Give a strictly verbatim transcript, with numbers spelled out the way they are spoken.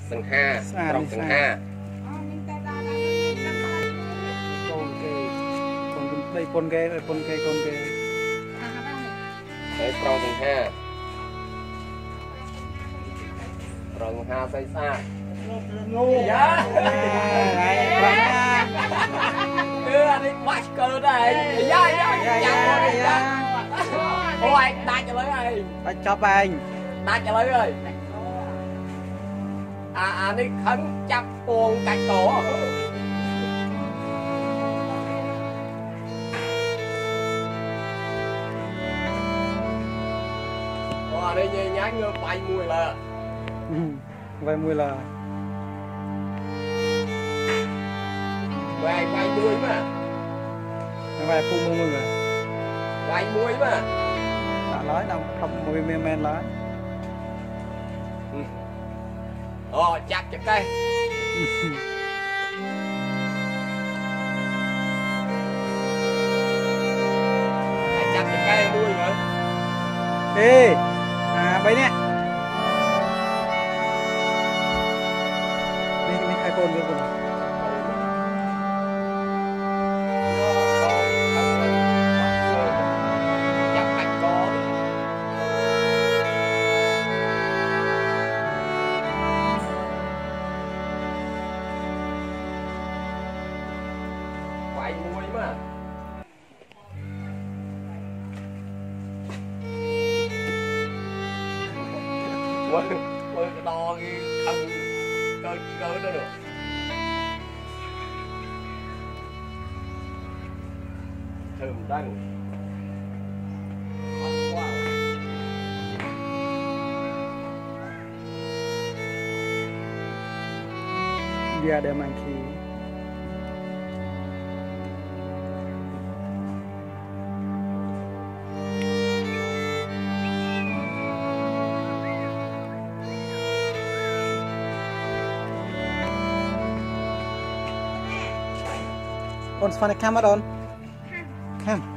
sừng ha trong sừng ha con kê con đây con kê rồi con kê con kê đấy trong sừng ha trong ha say xa dạ đưa đi bắt cơ này dạ dạ dạ dạ ôi đặt cho lấy ơi anh cho anh đặt cho lấy ơi à à đi khấn chắp buồn cạch cổ ồ đây nhé nhá ngơ bay mùi là vậy mùi là quay quay mùi mà vậy phụ mùi mùi rồi quay mùi mà đã nói đâu không mùi men men nói ồ chặt chặt cây chặt chặt cây mùi mà ê à bây nè đi đi khai côn đi côn quay mùi mà quên quên cái đo cái thân cơ cơ đó được thơm đắng wow dia ada monkey on sepanjang kamar on cam